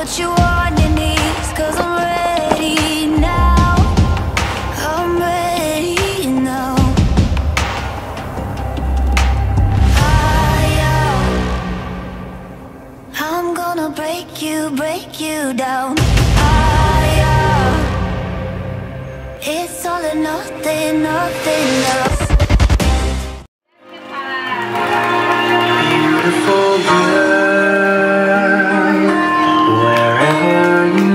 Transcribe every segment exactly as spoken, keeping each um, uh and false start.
Put you on your knees, cause I'm ready now. I'm ready now. I'm gonna break you, break you down. Higher. It's all or nothing, nothing else. Beautiful girl, wherever you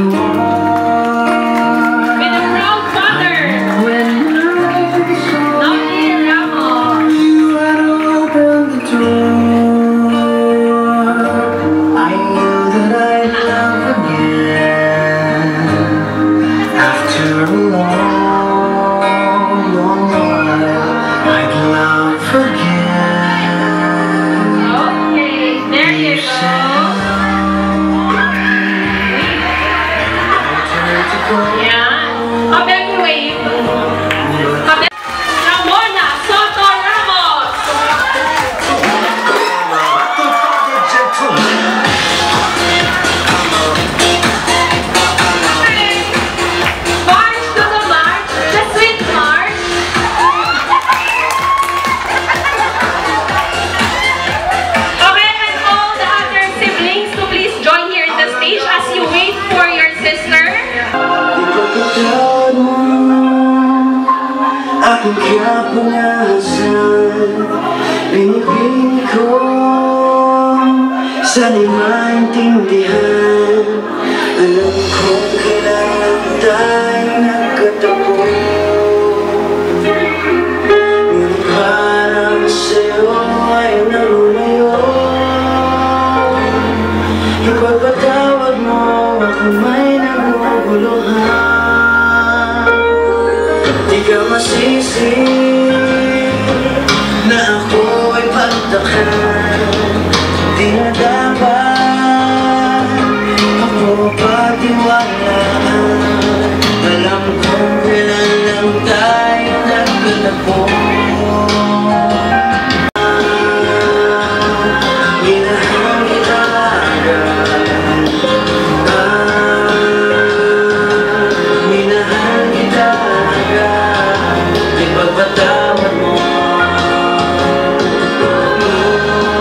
are. With a proud father, When I saw Noni Ramos. you had opened the door, I knew that I'd love again. After a long, long while, I'd love again. Okay, there you go. Yeah. A big wave. A big Ramona Soto Ramos. March to the march, the sweet march. Okay, and all the other siblings to please join here in the stage as you wait for your sister. Ipagkatawad mo aking kapangasan. Binibig ko sana'y maintindihan. Alam kong kailangan tayo nagkatapos. Ngunit parang sa'yo ay nalumayo. Ipagpatawad mo ako may naguguluhan. Di ka masisi na ako ay pagtakan. Di na dapat ako patiwalaan. Alam kong kailan lang tayo nagkatapos. Minahal kita agad. Minahal kita agad. Ipagpatawad mo.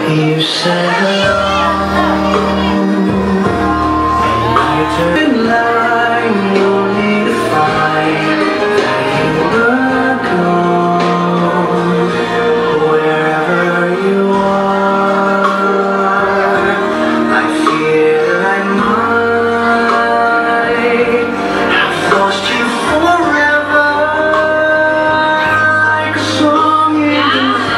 You said hello, and you turned line, no need to fight that you were gone. Wherever you are, I fear I might have lost you forever, like a song in the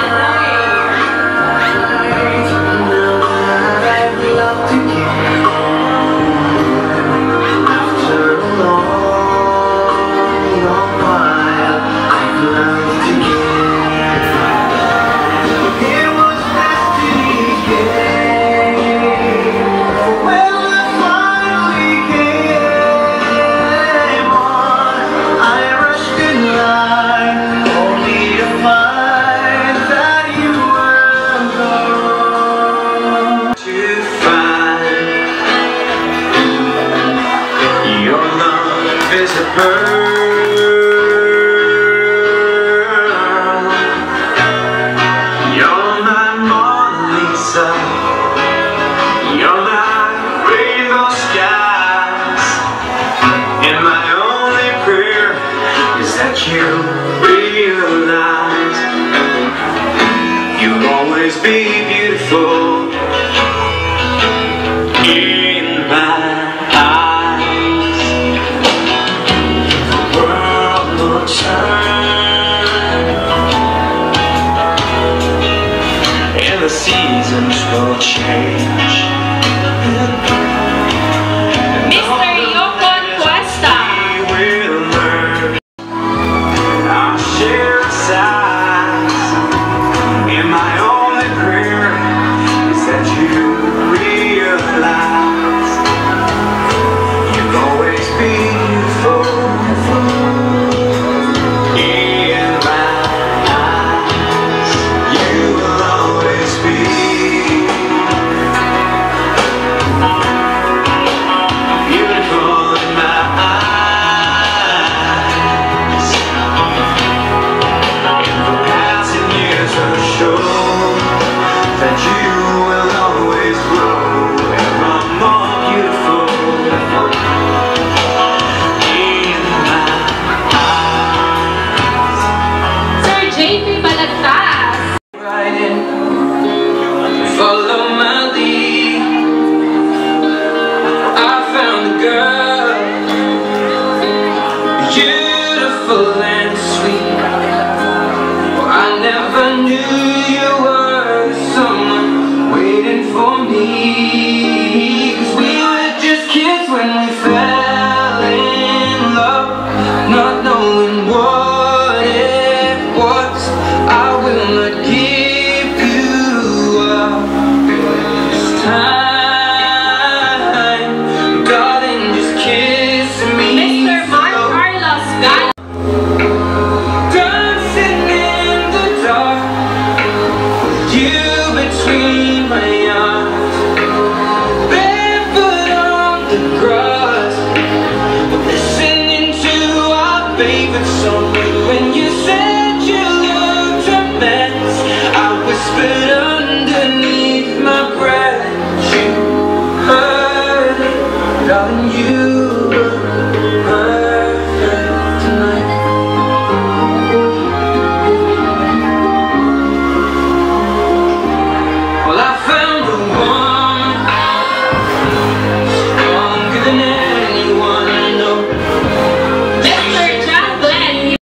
is a pearl. You're my Mona Lisa. You're my rainbow skies. And my only prayer is that you realize you'll always be beautiful in my and the seasons will change. Mister Yokon Cuesta. We will learn our shared size. And my only prayer is that you realize you'll always be beautiful. Follow my lead. I found a girl, beautiful and sweet. Well, I never knew you were someone waiting for me. 'Cause we were just kids when we fell in love, not knowing what it was. I will not give you up this time, darling, just kiss me. Mister Mark Carlos, God. Dancing in the dark, with you between my arms, barefoot on the grass, listening to our favorite song. When you said you looked a mess, I whispered underneath my breath, you heard it, darling, you were perfect tonight. Well, I found the one stronger than anyone I know. Mister John Glenn.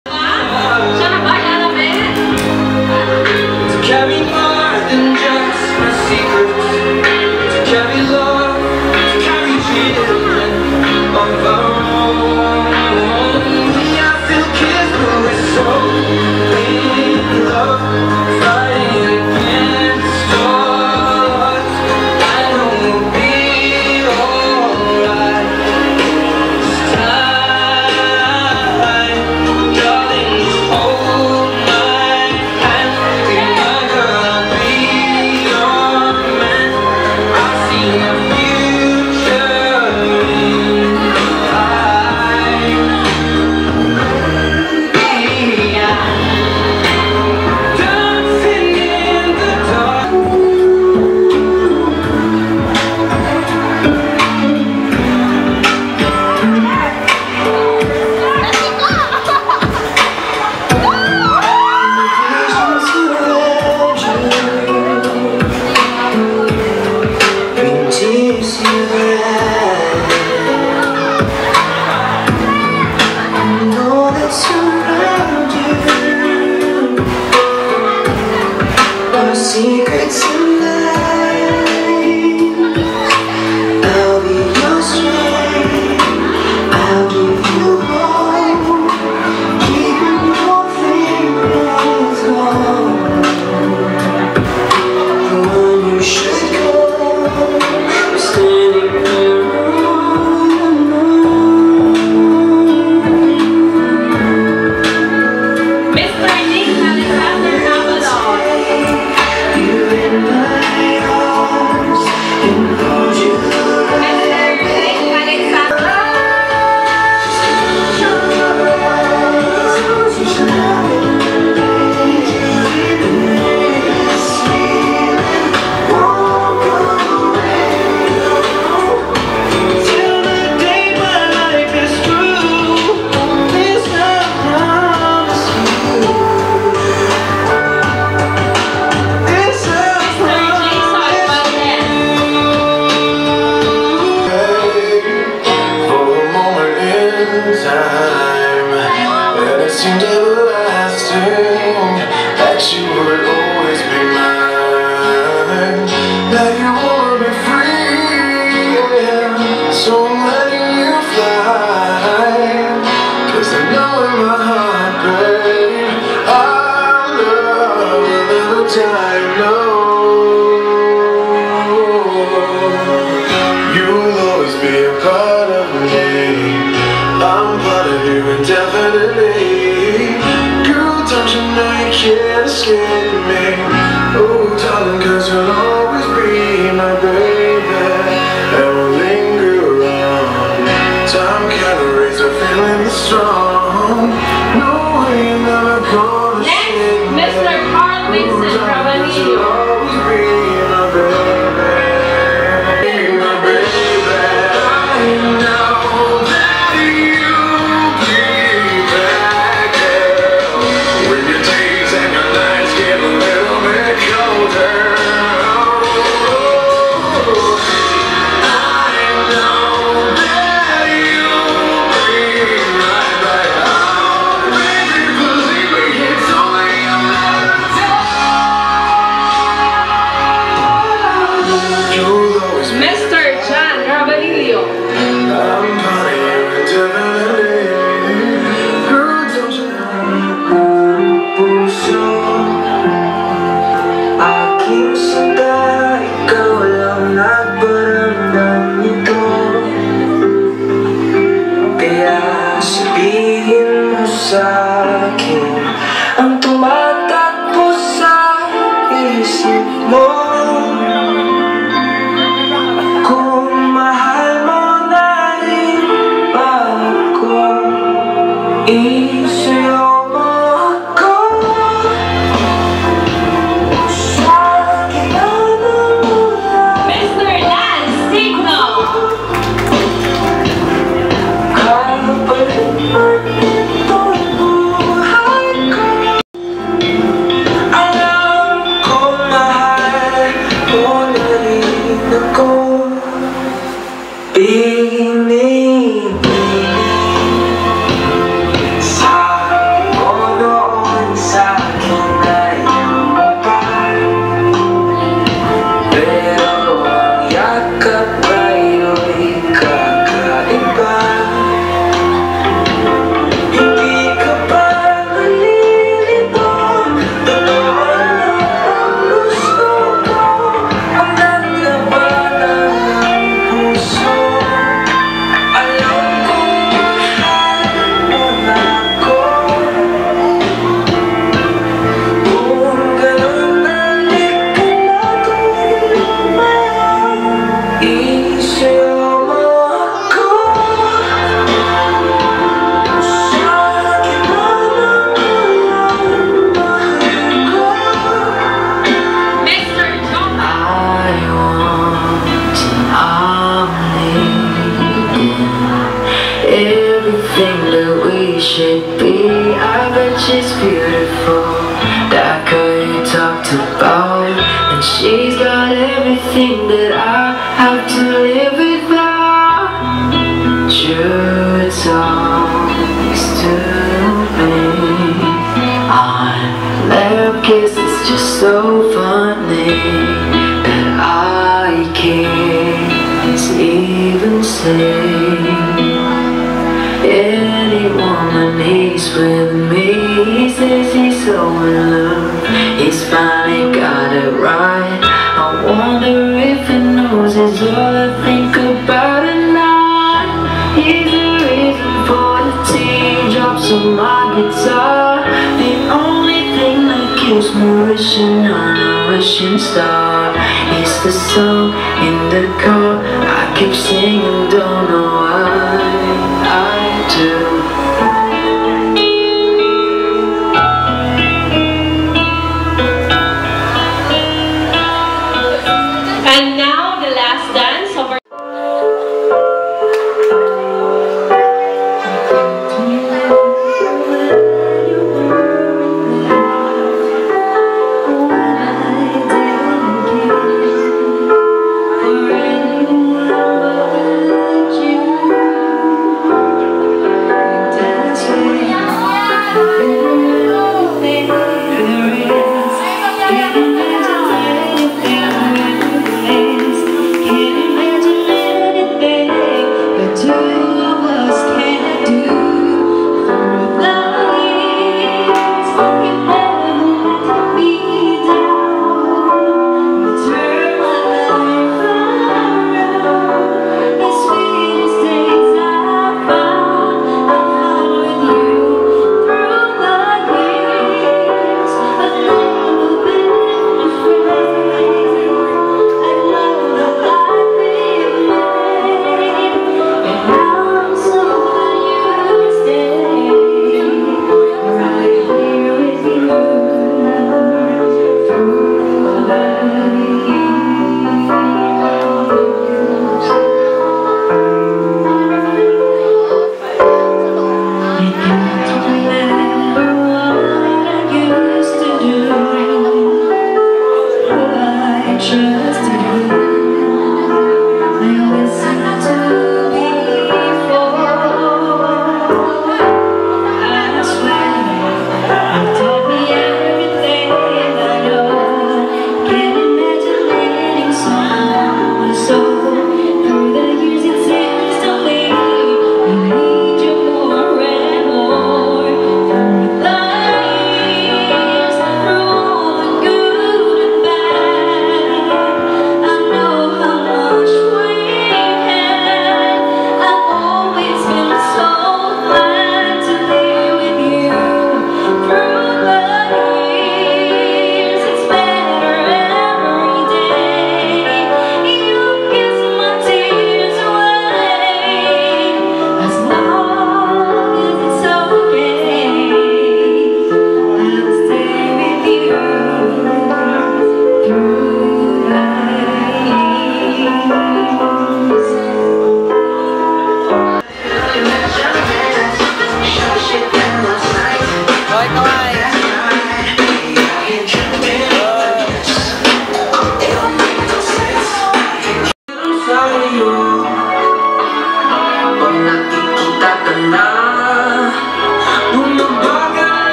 Now you wanna be free, yeah. So I'm letting you fly, 'cause I know in my heart, babe, our love will never die, no. You'll always be a part of me. I'm part of you indefinitely. Girl, don't you know you can't escape me? Oh, darling, 'cause you'll always be my baby, and we'll linger around. Time can't erase a feeling that's strong. No way you're never gonna shake me. Mister Carl Vincent from You'll always be my baby, my baby. I know that you bring back, girl, when your days and your nights get a little bit colder. Mister John Rabanilio. I'm part of you indefinitely. Girl, don't you know? Puso aking sinta, ikaw lang nagparamdam nito. Kaya sabihin mo sa'kin ang tumatakbo sa isip mo. Mister Lance Signo. Alam ko mahal mo na rin ako. Pinig-pinig sabi mo noon sa'kin ay mapal, pero ang yakap ayo'y kakaiba. Hindi ka pa nalilito, totoo lang ang gusto ko, ang lalabanan ng puso. Alam kong mahal mo na ako. Kung ganun, halika na tuloy, isayaw mo ako. Sa gitna ng ulan, mahal ko. Mister John. I want to nominate everything that we should be. I bet she's beautiful. That girl you talked about, and she's got everything that I have to live without. True talks to me on love kiss. It's just so funny that I can't even say any woman he's with me. He says he's so in love, he's finally got it right. I wonder if he knows it's all I think about at night. He's the reason for the teardrops on my guitar, the only thing that keeps me wishing on a wishing star. It's the song in the car I keep singing, don't know why I do. And now the last dance of our For anyone but you.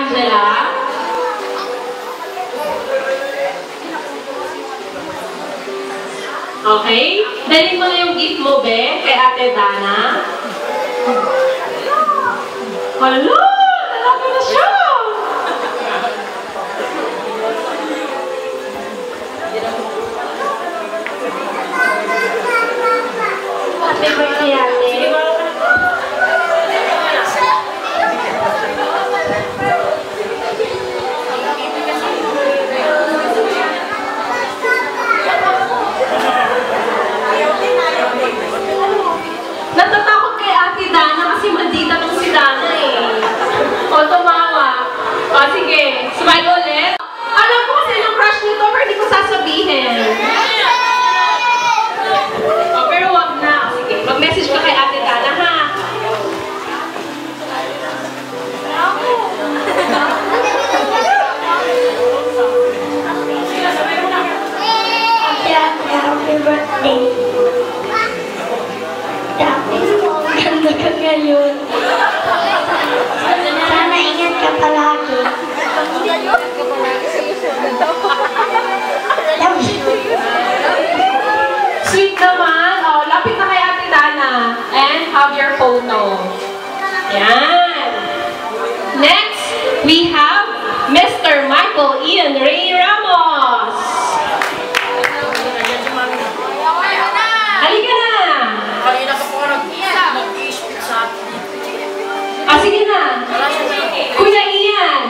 Angela. Okay? Dalhin mo na yung gift mo, be, kay Ate Dana. Hala! Lalaki na siya! Happy birthday, Ate. Natatakot kay Ate Dana kasi maldita tong si Dana eh. O, tumawa. O, sige. Smile ulit. Alam ko kasi yung crush nito pero hindi ko sasabihin. O, pero wag na. Sige, mag-message ka kay Ate Dana, ha? Happy birthday. Dami mo, ganda ka ngayon. Sana ingat ka palagi. Sweet naman. O, lapit na kay Ate Dana. And have your photo. Yan. Next, we have Mister Michael Ian Ray Ramos. Halika na! Ah, sige na! Kuya Ian!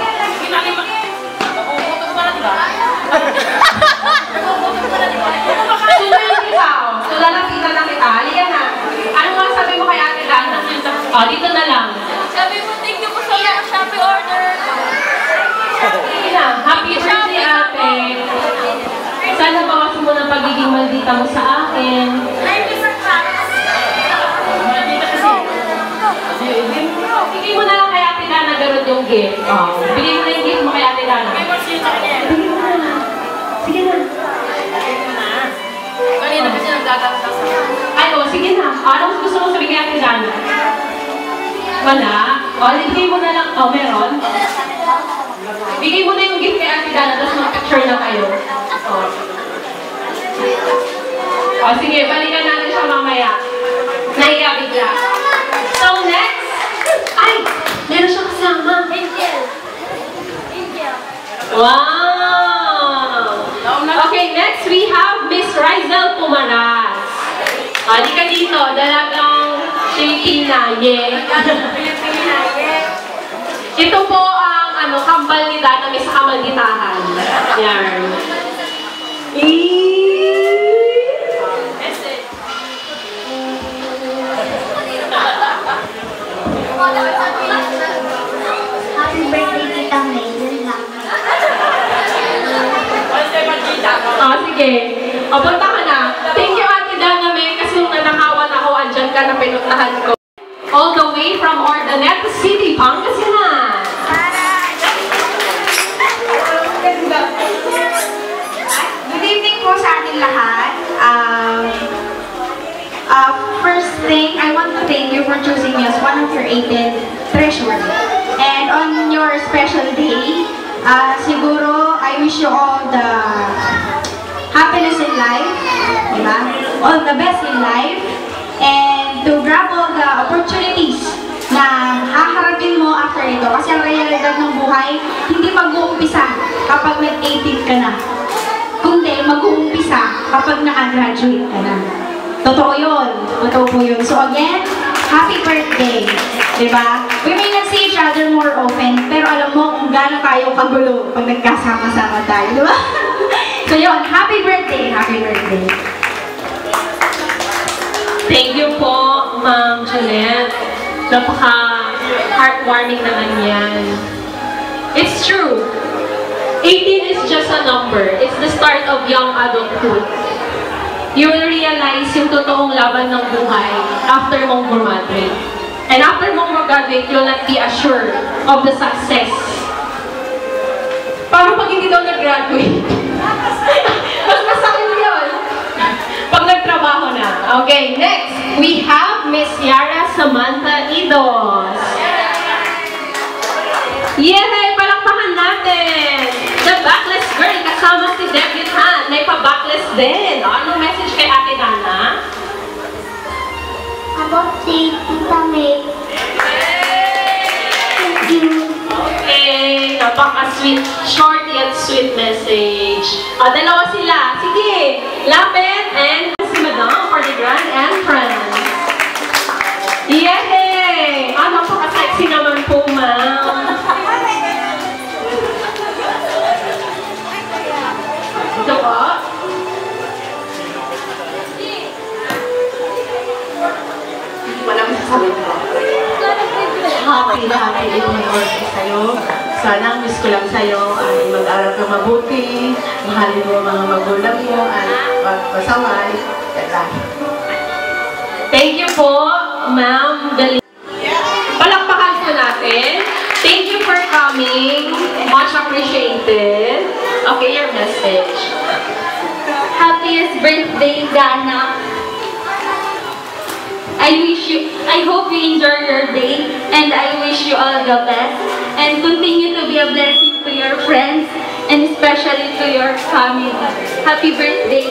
Sundan kita! So, lalapitan na kita. Halika na! Ano nga sabi mo kay Ate Dana? Oh, dito na lang. Sabi mo, thank you po sa mga Shopee order. Sige na. Happy birthday, Ate! Sana bawasan mo ng pagiging maldita mo sa akin. Bigay mo na lang kay Ate Dana garot yung gift. Oh, bigay mo na yung gift mo kay Ate Dana. Bigay mo na. Sige na. Kanina kasi nagdadagdag sa Ay, oh, sige na. Anong gusto mo sabihin kay Ate Dana? Wala? O, bigay mo na lang. Oh, meron? Bigay mo na yung gift kay Ate Dana, tapos mag-picture na kayo. Oh. O, sige, balikan natin siya mamaya. Nahiya bigla. So, next. Ay! Meron siya kasama. Angel. Angel. Wow! Okay, next we have Miss Rizel Pumaras. Halika dito, dalagang Filipina, yeah. Pilipina, yeah. Ito po ang ano, kambal ni Dana, may sa kamalditahan. Yan. Happy birthday, Tita May. Yun lang. Ah, sige. O, punta ka na. Thank you, Ate Dana May, kasi nung nanakawan ako, andyan ka na pinuntahan ko. All the way from Ordaneta City, Pangasinan. Good evening po sa ating lahat. Um, uh, first thing, I want to thank you for choosing me as one of your eighteen treasures. And on your special day, uh, siguro, I wish you all the happiness in life, diba? All the best in life, and to grab all the opportunities na haharapin mo after ito. Kasi ang realidad ng buhay, hindi mag-uumpisa kapag nag-eighteen ka na. Kundi mag-uumpisa kapag naka-graduate ka na. Totoo yun. Totoo po yun. So again, happy birthday. Diba? We may not see each other more often, pero alam mo kung gaano tayo kagulo pag nagkasama-sama tayo. Diba? So yun, happy birthday. Happy birthday. Thank you po, Ma'am Jeanette. Napaka-heartwarming naman yan. It's true. eighteen is just a number. It's the start of young adulthood. You will realize yung totoong laban ng buhay after mong graduate. And after mong graduate, you'll not be assured of the success. Parang pag hindi daw nag-graduate, mas masakit yun. Pag nagtrabaho na. Okay, next, we have Miss Yara Samantha Idos. Yay! Palakpakan natin! The Backless Girl, kasama si Debbie Han. May pa-backless din. O, anong message kay Ate Dana? About si Tita May. Thank you. Okay, napaka-sweet, short yet sweet message. O, dalawa sila. Sige, lapit and si Madam for the grand entrance. Yay! Ah, napaka-sexy naman po, ma'am. Ito po. Walang sasabihin ko. Happy na happy din yung birthday sa'yo. Sana miss ko lang sa'yo ay mag-aral ka mabuti, mahalin mo mga magulang mo, at magpasaway. Thank you po, Ma'am Galing. Palakpakan po natin. Thank you for coming. Much appreciated. Okay, your message. Happiest birthday, Dana. I wish you, I hope you enjoy your day, and I wish you all the best, and continue to be a blessing to your friends, and especially to your family. Happy birthday!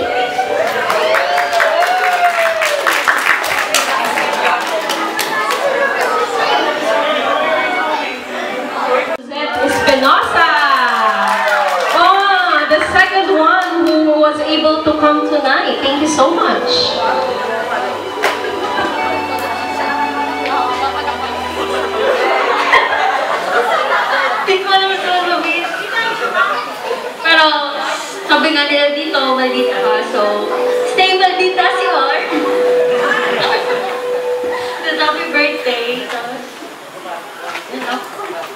Espinosa! Oh, the second one who was able to come tonight. Thank you so much. Hindi ko alam ito ang gawin. Pero, sabi nga nila dito, maldita ka. So, stay maldita si Or. So, happy birthday. Tapos, yun ako.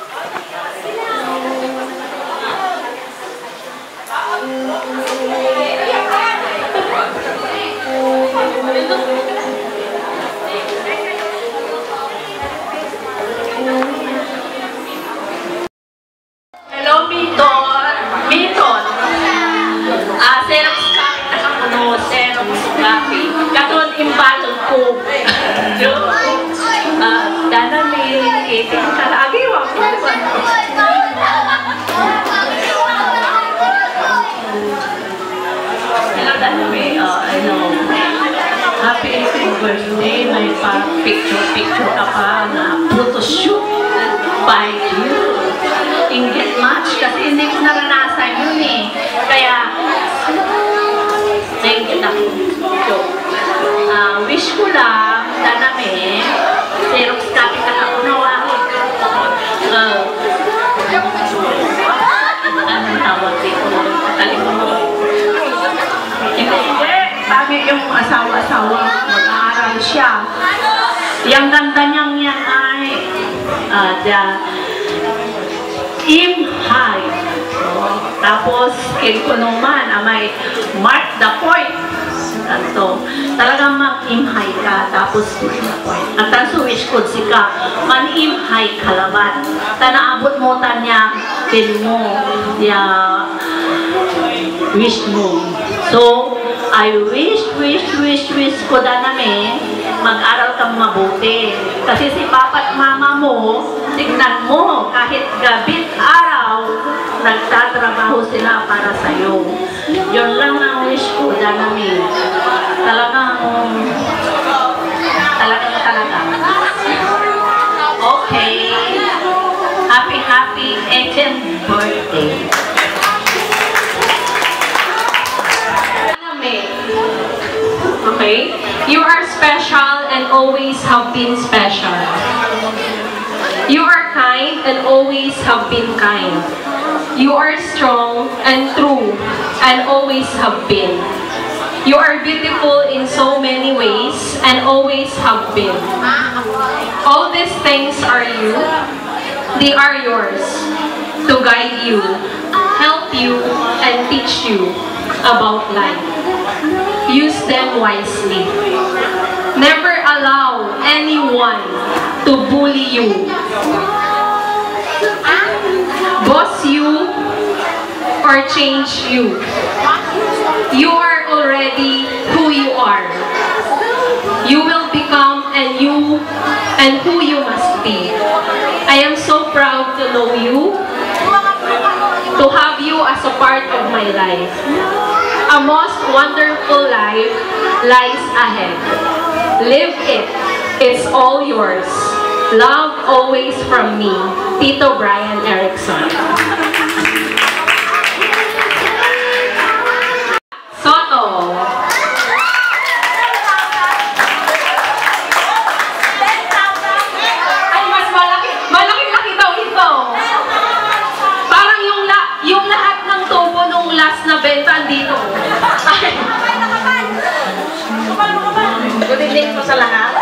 Hello, Miton. Miton. Ah, Xerox copy na ako no. Xerox copy. Katon imbalog ko. Ah, Dana may itin ka lagi. Wag mo. Hello, Dana may, uh, ano, happy eighteenth birthday. May pa-picture-picture ka pa na photoshoot by you. Inggit much kasi hindi ko naranasan yun eh. Kaya, nainggit ako. So, uh, wish ko lang, danami, Xerox copy ka ako nawahin. Uh, anong tawag dito? Kalimutan. Hindi, hindi. Sabi yung asawa-asawa, mag-aaral siya. Yung ganda niyang yan ay, uh, the, Im high. Tapos, kaya ko naman, ah, may mark the point. Ito, talagang mag-im high ka, tapos mark the point. At ang wish ko si ka, man-im high kalabat. Tanaabot mo tanya, pin mo, ya, wish mo. So, I wish, wish, wish, wish ko na namin, mag-aral kang mabuti. Kasi si papa at mama mo, tignan mo, kahit gabit araw, nagtatrabaho sila para sa'yo. Yun lang ang wish ko na namin. Talagang, talagang talaga. Okay. Happy, happy eighteenth birthday. Okay? You are special and always have been special. You are kind and always have been kind. You are strong and true and always have been. You are beautiful in so many ways and always have been. All these things are you. They are yours to guide you, help you, and teach you about life. Use them wisely. Never allow anyone to bully you, boss you, or change you. You are already who you are. You will become and you and who you must be. I am so proud to know you, to have you as a part of my life. A most wonderful life lies ahead. Live it. It's all yours. Love always from me, Tito Brian Erickson. Soto. Ay, mas malaki. Malaki-laki daw ito. Parang yung, la, yung lahat ng tubo nung last na benta dito. Good evening po sa lahat.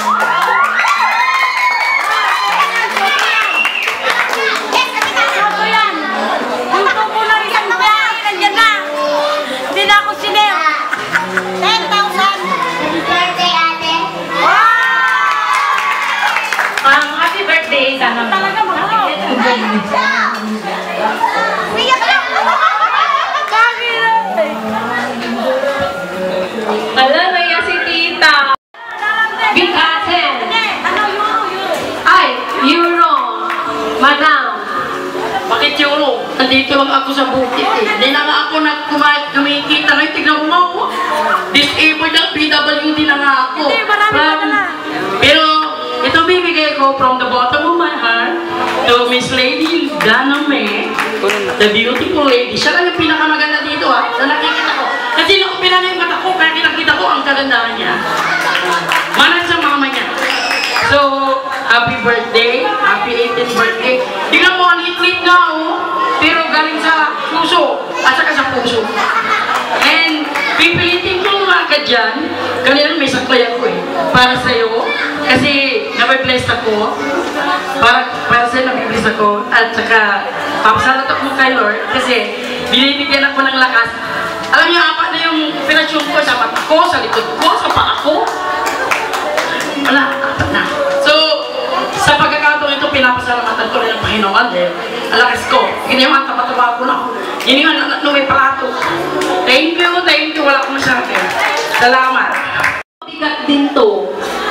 Ala, naya si tita. Bigatin. Ay, Euro. Madam. Bakit Euro? Nandito lang ako sa bukit eh. Hindi na nga ako kumikita. Ngayon, tignan mo mo. Disabled ang P W D na nga ako. Hindi, marami pa na. Pero, ito bibigay ko from the bottom of my heart to Miss Lady Dana May, the beautiful lady. Siya lang yung pinakamaganda dito ha, na nakikita ko. Kasi nakupila na yung mata ko, kaya kinakita ko ang kagandahan niya. Manan sa mama niya. So, happy birthday, happy eighteenth birthday. Tingnan mo, ang lit-lit nga oh, pero galing sa puso, at saka sa puso. And, pipilitin ko nga ka dyan, kanina may saklayan ko eh, para sa'yo, kasi nabibless ako, para, para sa'yo nabibless ako, at saka, papasalat ako kay Lord, kasi binibigyan ako ng lakas. Alam niyo, apat na yung operasyon ko sa mata ko, sa likod ko, sa paa ko. Wala, apat na. So, sa pagkakataon ito, pinapasalamatan ko rin ang Panginoon dahil ang lakas ko. Ginayaman, tapat-taba ko na. Ginayaman, may palato. Thank you, thank you. Wala akong masabi. Salamat. Bigat din to.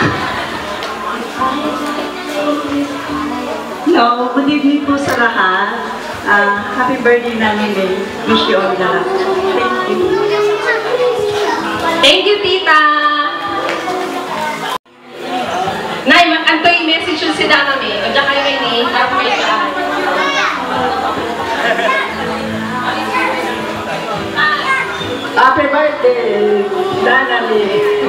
Hello, good evening po sa lahat. Uh, happy birthday namin eh. Wish you all the luck. Thank you. Thank you, tita. Nay, antoy message yun si Dana May. O dyan kayo kay Nay, harap kayo saan. Happy birthday, Dana May.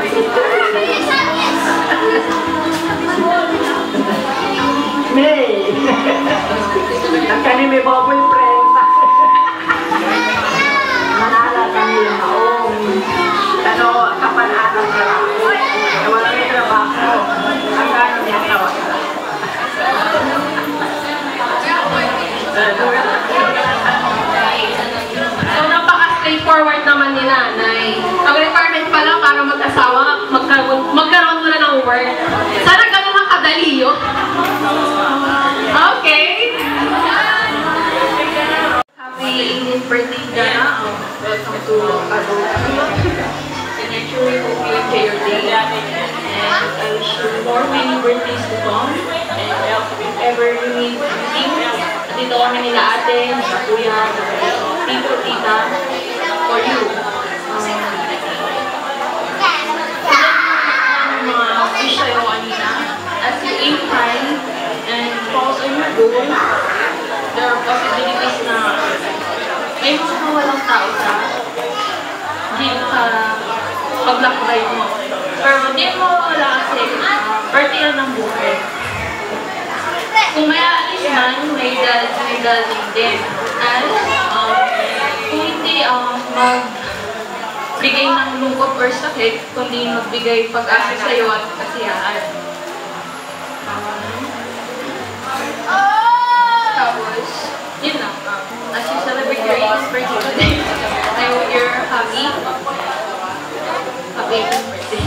May. Ang kani may boyfriend. Mahala kami yung maong. Ano, kapanahan ka. Wala may trabaho. Ang gano'n niya tawa. So, napaka-straightforward naman ni nanay. Ang requirement pala para mag-asawa, magkaroon, magkaroon mo na ng work. Sana ganun ang kadali yun. Okay. Happy eighteenth birthday, Dana. Welcome to Adult. And I truly hope you enjoy your day. And I wish you more many birthdays to come. And if ever you need anything, dito kami nila ate, sa kuya, tito, tita, for you. Um, mga wish sa'yo kanina. As you aim high and focus on your goal, there are possibilities na may mga walang tao sa gym sa paglakbay mo. Pero hindi mo wala kasi birthday yan ng buhay. Kung may alis man, may dal may daling din. At um, kung hindi um, magbigay ng lungkot or sakit, kundi magbigay pag-asa sa'yo at kasiyahan. Tapos, yun lang. Um, as you celebrate your eighteenth birthday today, I hope you're happy. Happy eighteenth birthday.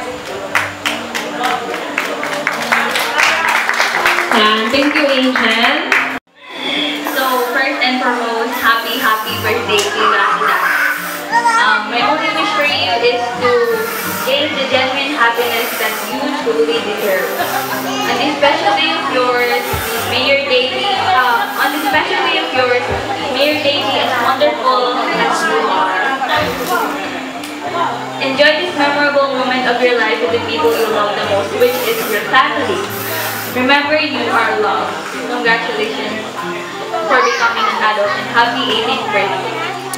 Yan. Thank you, Angel. So, first and foremost, happy, happy birthday to Rashida. Um, my only wish for you is to gain the genuine happiness that you truly deserve. On this special day of yours, may your day be, uh, on this special day of yours, may your day be as wonderful as you are. Enjoy this memorable moment of your life with the people you love the most, which is your family. Remember, you are loved. Congratulations for becoming an adult and happy eighteenth birthday.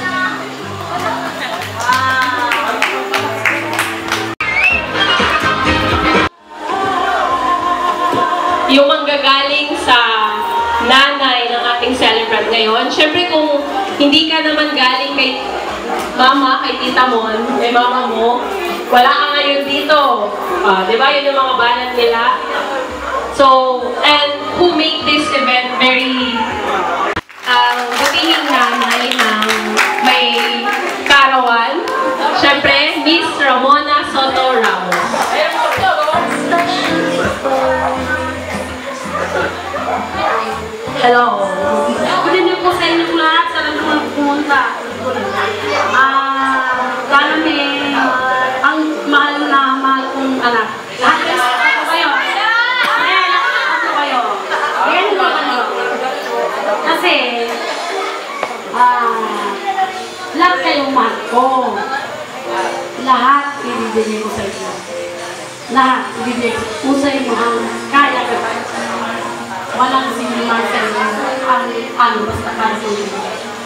Yung manggagaling sa nanay ng ating celebrant ngayon. Siyempre kung hindi ka naman galing kay mama, kay tita Mon, kay mama mo, wala ka ngayon dito. Uh, di ba? Yun yung mga banat nila. So, and who make this event very ang uh, butihing nanay ng may karawan. Siyempre, Miss Ramona Soto Ramos. Hello. Good evening po sa inyong lahat. Sa lang naman pumunta. Ah, sana may ang mahal na mahal kong anak. Lahat ako kayo. Eh, lahat ako kayo. Ayan mo ano. Kasi, ah, lahat kayong mahal ko. Lahat ibibigay ko sa inyo. Lahat ibibigay ko sa inyo ang kaya ko. Walang sinimang sa inyo ang ano basta para sa inyo.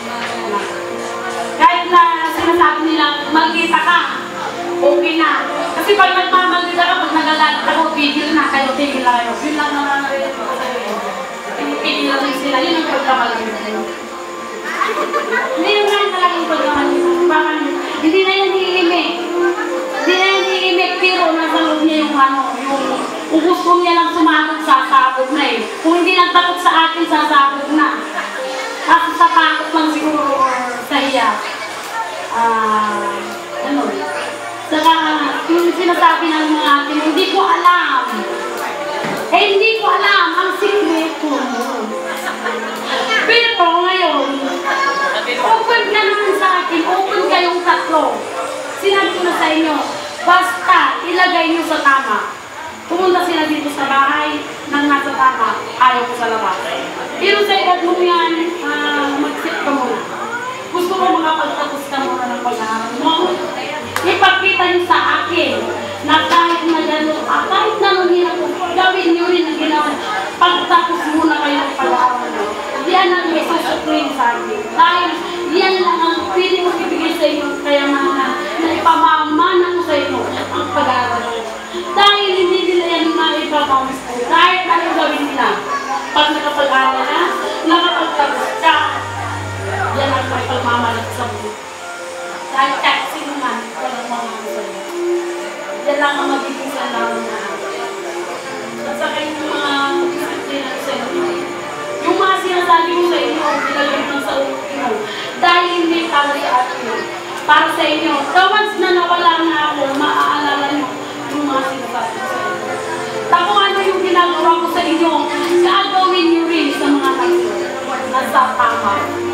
Kahit na sinasabi nila, magkita ka, okay na. Kasi pag nagmamagkita ka, pag nagalat ako, tigil na kayo, tigil na kayo. Yun lang naman na rin ko sa inyo. Pinipigil lang sila, yun ang pagkamalagin sa inyo. Hindi yung nga talagang pagkamalagin. Baka hindi na yan hiimik. Hindi na yan hiimik, pero nasa loob niya yung ano, yung kung gusto niya lang sumagot, sasabog na eh. Kung hindi lang takot sa akin, sasabog na. Kasi sa takot lang siguro sa iya. Ah, ano. Saka, yung sinasabi ng mga atin, hindi ko alam. Eh, hindi ko alam ang sikreto mo. Pero ngayon, open ka naman sa akin, open kayong tatlo. Sinabi ko na sa inyo, basta ilagay nyo sa tama. Pumunta sila dito sa bahay, nang nasa tama, ayaw ko sa labas. Pero sa edad mo yan, uh, mag-sit ka muna. Gusto mo makapagtapos ka muna ng pag-aaral mo. Ipakita niyo sa akin na kahit na gano'n, ah, kahit na nung hirap ko, gawin niyo rin ang ginawa. Pagtapos muna kayo ng pag-aaral mo. Yan ang may susukuin sa akin. Dahil yan lang ang pwede mo ibigay sa inyo, kaya mga na ipamamana ko sa inyo ang pag-aaral mo. Dahil hindi nila yan maipapawis ko. Kahit anong gawin nila. Pag nakapag-aral na, nakapagtapos ka, yan ang pagmamalag sa buhay. Dahil kahit sino man, walang mamalag sa iyo. Yan lang ang magiging sa laro na. At saka yung mga disiplina sa inyo. Yung mga sinasabi ko sa inyo, pinagawin lang sa inyo. Dahil hindi para sa atin. Para sa inyo. So once na nawala na ako, maaalala nyo yung mga sinasabi ko sa inyo. Tapos ano yung ginagawa ko sa inyo, gagawin nyo rin sa mga kayo na sa tama.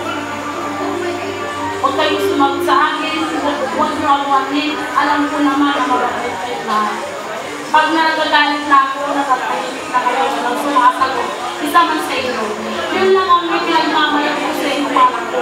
Huwag kayong sumagot sa akin, huwag nyo awanin, alam ko naman na mababait na. Pag nagagalit na ako, nakatahimik na kayo ng sumasagot, isa man sa inyo. Yun lang ang may pinagmamayan ko sa inyo para ko.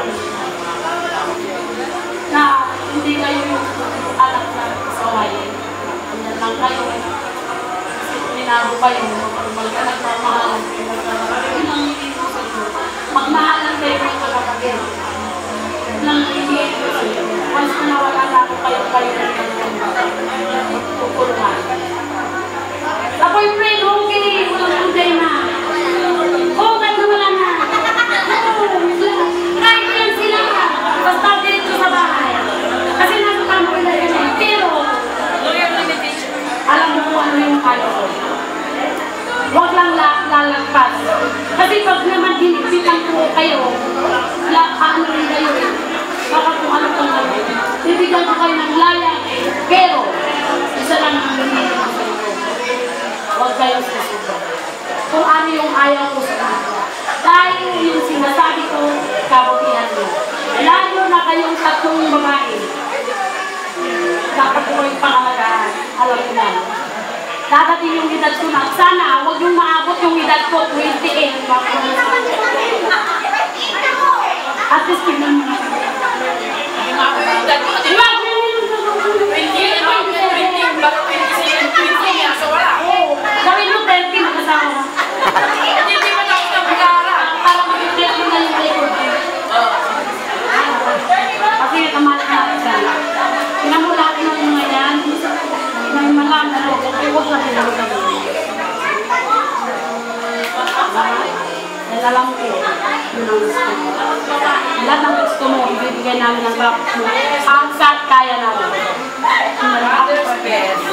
Na hindi kayo yung alam na sawayin. Yan lang kayo. Minago kayo. Pag ka nagmamahalan kayo, yun lang hindi ko sa inyo. Magmahalan kayo ng kapatid. Yun lang hindi ko sa inyo. Once na nawala na ako kayo, kayo na magkukulungan. Sa boyfriend, okay. Walang punday na. Oo, kahit na wala na. Kahit yan sila. Basta dito sa bahay. Kasi nasa kampo na yun eh. Pero, alam mo kung ano yung kaya ko. Huwag lang lalagpas. Kasi pag naman hinigpitan ko kayo, ano rin kayo eh. Baka kung ano kang gawin. Bibigyan ko kayo ng laya. Pero, isa lang ang gawin ko sa inyo. Huwag kayo susubo. Kung ano yung ayaw ko sa inyo. Dahil yung sinasabi ko, kabutihan nyo. Lalo na kayong tatlong babae. dapat ko yung pangalagaan. Alam ko na. Dadating yung edad ko na. Sana, huwag yung maabot yung edad ko, twenty-eight. At least, tignan mo na. Gawin mo thirty, mag-asawa. Hindi mo na ako nabigara. Para mag-thirty na yung record. Kasi kamalas natin siya. Pinamula ko ng mga yan. May mga ano, huwag na pinamula ko. Dahil alam ko, yun ang gusto mo. Lahat ng gusto mo, ibibigay namin ng rap mo. Ang sat kaya namin. Others best.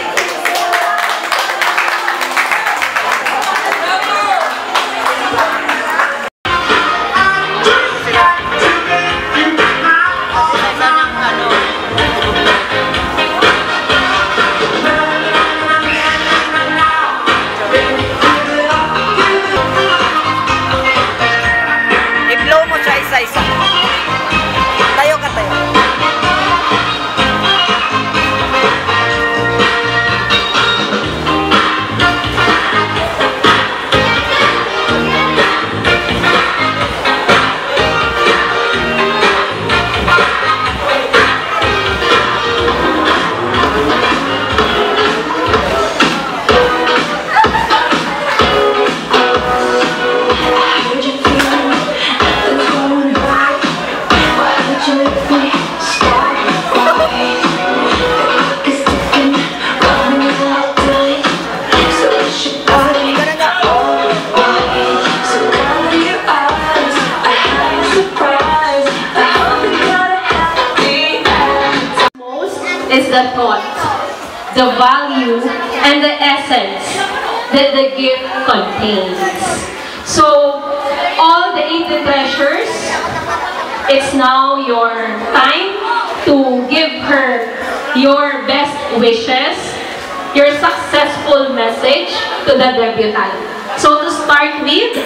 Is the thought, the value, and the essence that the gift contains. So, all the eighteen treasures, it's now your time to give her your best wishes, your successful message to the debutante. So, to start with,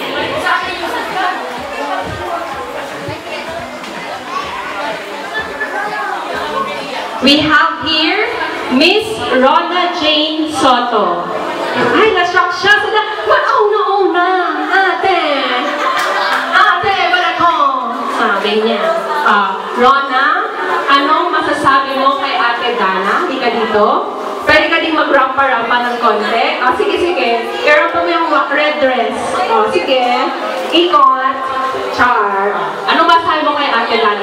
we have here Miss Rona Jane Soto. Ay, na-shock siya. Mauna-una, ate. Ate, wala ko. Sabi niya. Uh, Rona, anong masasabi mo kay Ate Dana? Hindi ka dito? Pwede ka din mag-rampa-rampa ng konti? Ah, sige, sige. I-rampa mo yung red dress. Oh, sige. Ikot. Char. Anong masasabi mo kay Ate Dana?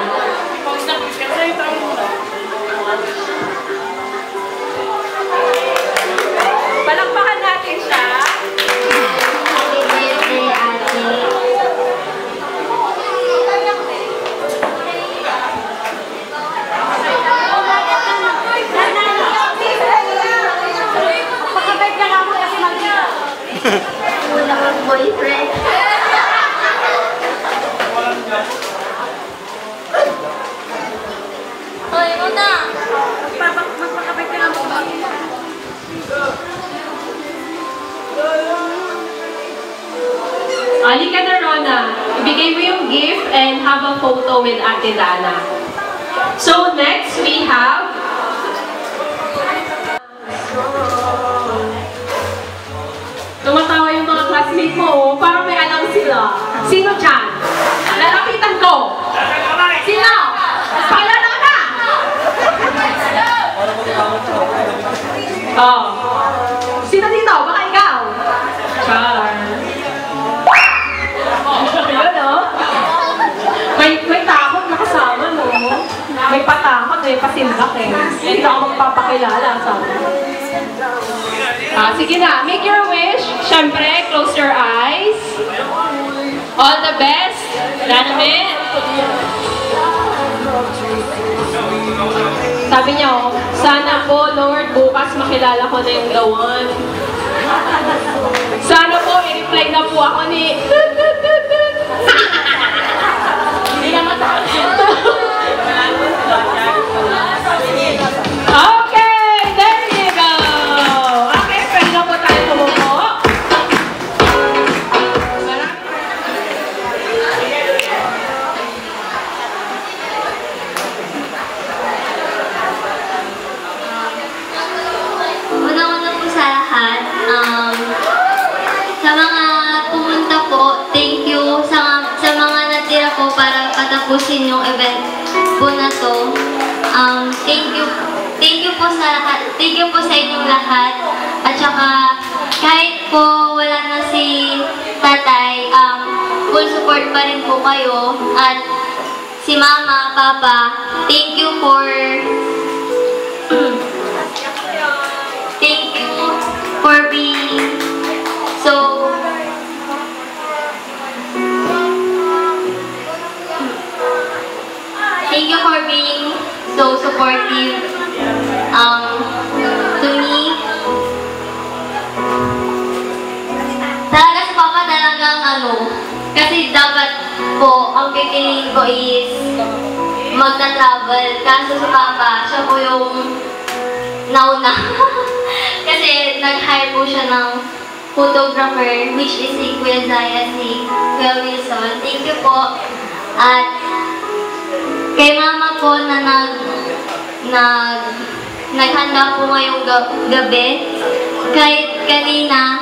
Palakpakan natin siya. Happy birthday, ate. Pakabait ka lang mo kasi mag-ina. Wala kang boyfriend. Hoy, una! Magpakabait ka lang mo. Halika na, Rona. Ibigay mo yung gift and have a photo with Ate Dana. So, next we have tumatawa yung mga classmate mo, oh. Parang may alam sila. Sino dyan? Lalapitan ko. Sino? Pakilala ka na! Oh. Sino dito? Baka ikaw? Char. Yun, oh. May, may takot na kasama, no? May patakot, may pasindak, eh. Hindi ako magpapakilala, sabi. Ah, sige na, make your wish. Siyempre, close your eyes. All the best. Lanamit. Sabi niya, oh, sana po, Lord, bukas makilala ko na yung the one. Sana po, i-reply na po ako ni... Hindi na matakot. Okay, there you go. Okay, pwede na po tayo tumupo. patapusin yung event po na to. Um, thank you, thank you po sa lahat, thank you po sa inyong lahat. At saka, kahit po wala na si tatay, um, full support pa rin po kayo. At si mama, papa, thank you for, thank you for being so, thank you for being so supportive um, to me. Talaga si Papa talagang ano, kasi dapat po, ang pipiliin ko is magta-travel. Kaso si Papa, siya po yung nauna. Kasi nag-hire po siya ng photographer, which is si Kuya Zaya, si Kuya Wilson. Thank you po. At kay mama ko na nag, nag, naghanda po ngayong gabi. Kahit kanina,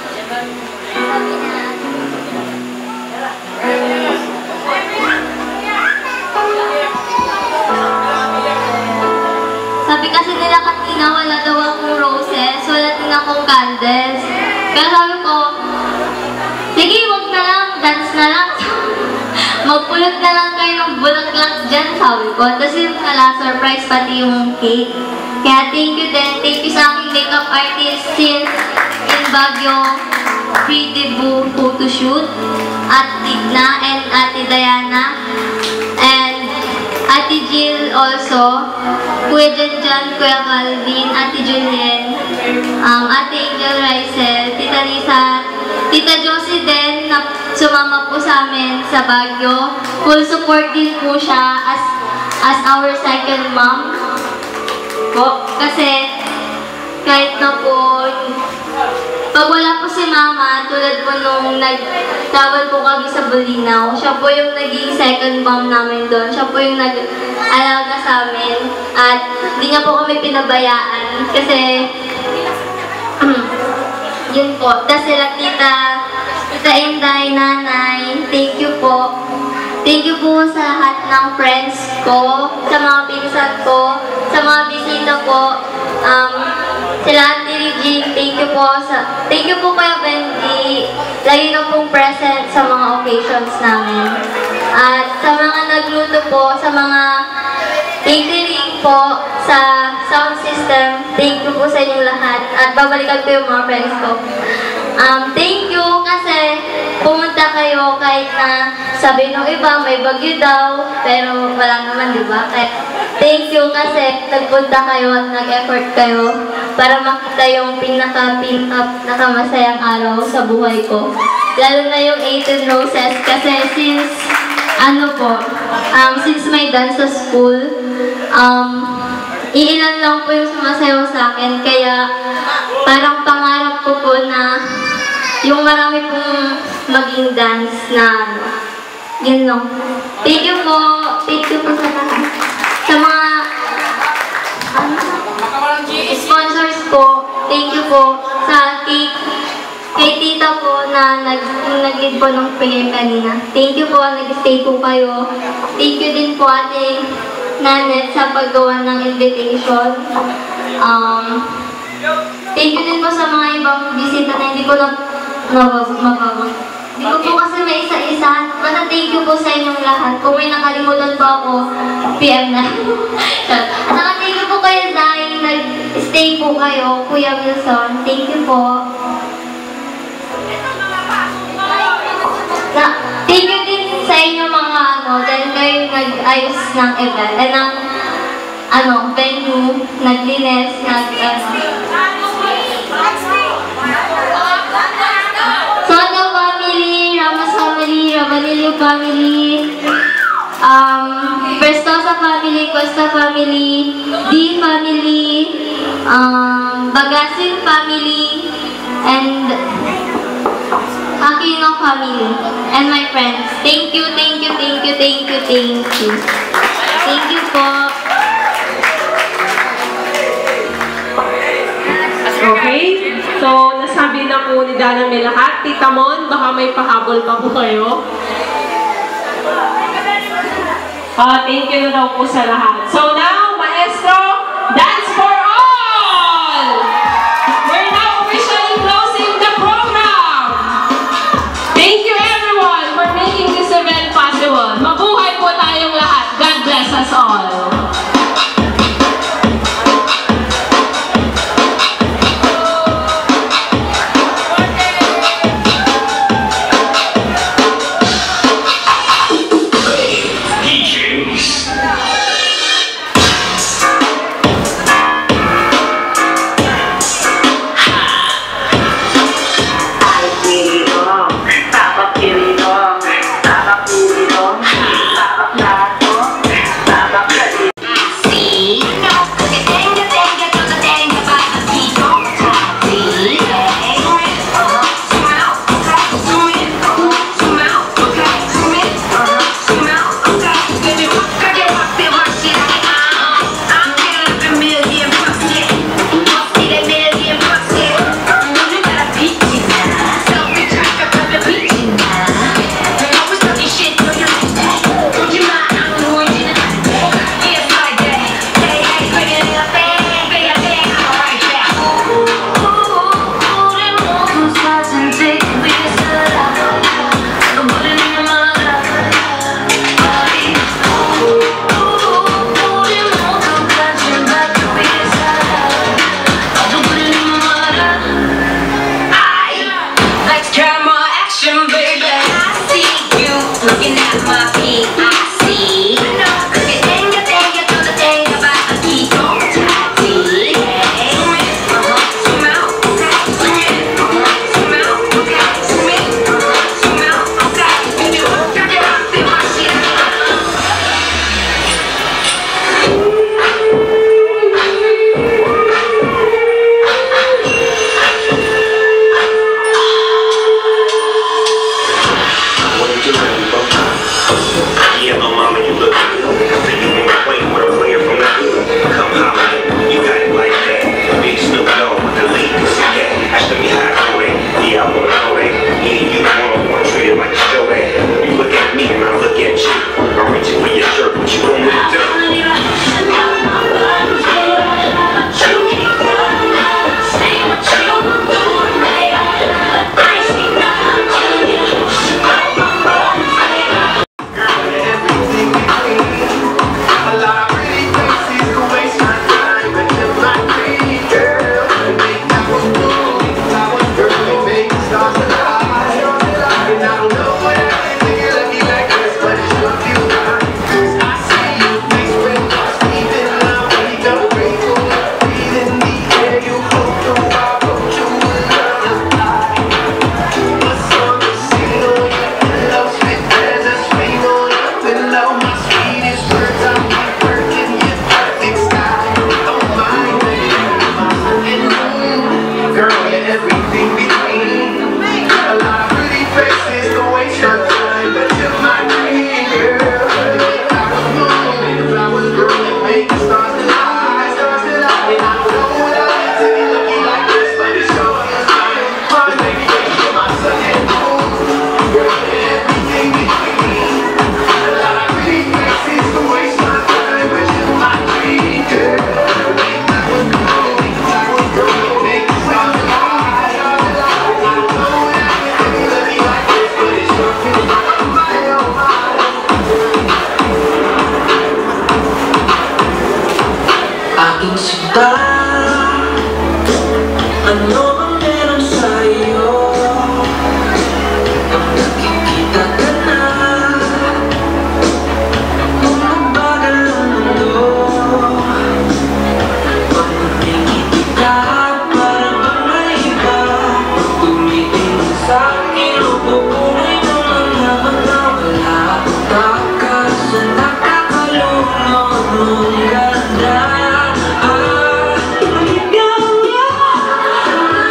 sabi kasi nila kanina wala daw akong roses, wala din akong candles. Kaya sabi ko, sige, wag na lang, dance na lang. Magpulot na lang kayo ng bulaklak dyan, sabi ko. Tapos yun pala, surprise pati yung cake. Kaya thank you din. Thank you sa aking makeup artist since in Baguio Pretty Boo photoshoot. At Tigna and Ate Diana. And Ate Jill also. Kuya Janjan, Kuya Calvin, Ate Julien, um, Ate Angel Rysel, Tita Lisa, Tita Josie din na sumama po sa amin sa Baguio. Full support din po siya as as our second mom po. Kasi kahit na po, pag wala po si Mama, tulad po nung nag-travel po kami sa Bulinaw, siya po yung naging second mom namin doon. Siya po yung nag-alaga sa amin. At hindi niya po kami pinabayaan. Kasi, yun po. Tapos sila tita, tita Inday, nanay, thank you po. Thank you po sa lahat ng friends ko, sa mga pinsan ko, sa mga bisita ko. Um, sila Ate Regine, thank you po sa, thank you po Kuya Benji. Lagi na pong present sa mga occasions namin. At sa mga nagluto po, sa mga catering po, sa sound system, thank you po sa inyong lahat. At babalikan ko yung mga friends ko. Um, thank you kasi pumunta kayo kahit na sabi nung iba may bagyo daw, pero wala naman, di ba? Thank you kasi nagpunta kayo at nag-effort kayo para makita yung pinaka-pin-up nakamasayang araw sa buhay ko. Lalo na yung eighteen Roses kasi since ano po, um, since may dance sa school, um, iilan lang po yung sumasayaw sa akin, kaya parang pangarap ko po na yung marami pong maging dance na ano, yun lang. Thank you po, thank you po sa lahat. Sa mga ano, sponsors po, thank you po sa kay, kay tita po na nag, nag-lead po ng prayer kanina. Thank you po, nag-stay po kayo. Thank you din po Ate Nanet sa paggawa ng invitation. Um, thank you din po sa mga ibang bisita na hindi ko na mababang. Hindi ko po kasi may isa-isa. Basta thank you po sa inyong lahat. Kung may nakalimutan po ako, P M na. At saka thank you po kayo dahil nag-stay po kayo, Kuya Wilson. Thank you po. Na, thank you din sa inyo mga ano, dahil kayo nag-ayos ng event, eh, ng ano, venue, naglinis, nag, ano. Soto family, Ramos family, Rabanilio family, um, Prestosa family, Costa family, D family, um, Bagasin family, and Aquino family, and my friends. Thank you, thank you, thank you, thank you, thank you. Thank you po. Okay? So, nasabi na po ni Dana may lahat. Tita Mon, baka may pahabol pa po kayo. Uh, thank you na daw po sa lahat. So now, Maestro, dance for all! We're now officially closing the program. Thank you everyone for making this event possible. Mabuhay po tayong lahat. God bless us all. Ganda, ah,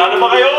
Handa na ba kayo?